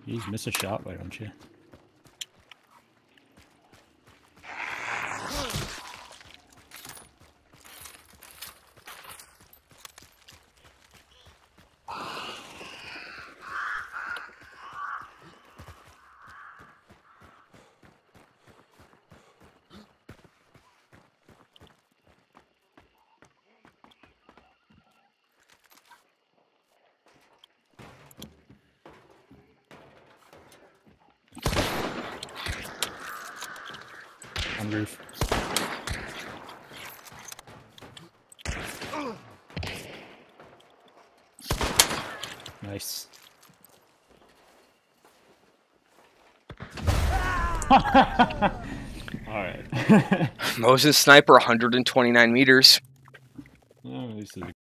You just miss a shot, why don't you? On roof. Nice. Alright. Moses sniper, 129 meters. Oh, this is